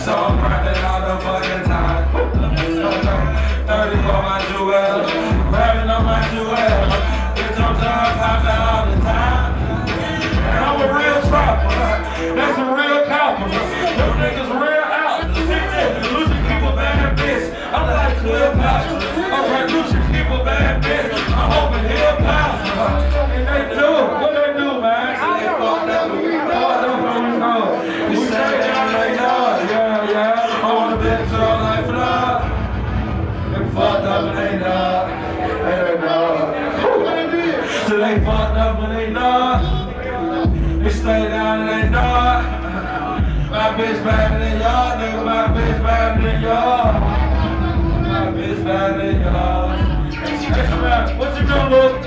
So I'm grinding all the fucking time. 30 on my jewel, grabbing on my jewel. Bitch, I'm done popping all the time. And I'm a real trapper. That's a real copper. Them niggas real out. Lucci people bad bitch. I'm like Cleopatra. Alright, Lucci people bad bitch. I'm hoping he'll pass. And they do. What they do, man? They fucked up. We stay down like that. Yeah. On the bitch, all like flood. They fucked up and they not. They not. So they fucked up and they not. They stay down and they not. My bitch better than y'all, nigga. My bitch better than y'all. My bitch better than y'all. Hey, what you doing, Luke?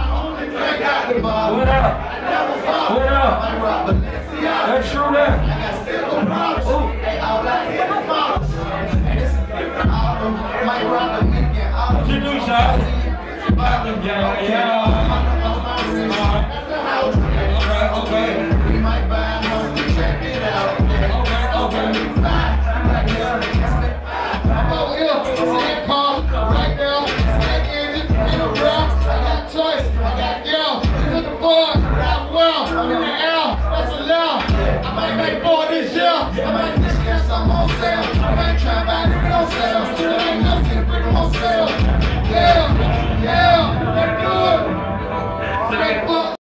What up? What up? That's true, that. What you do, Sean? Yeah.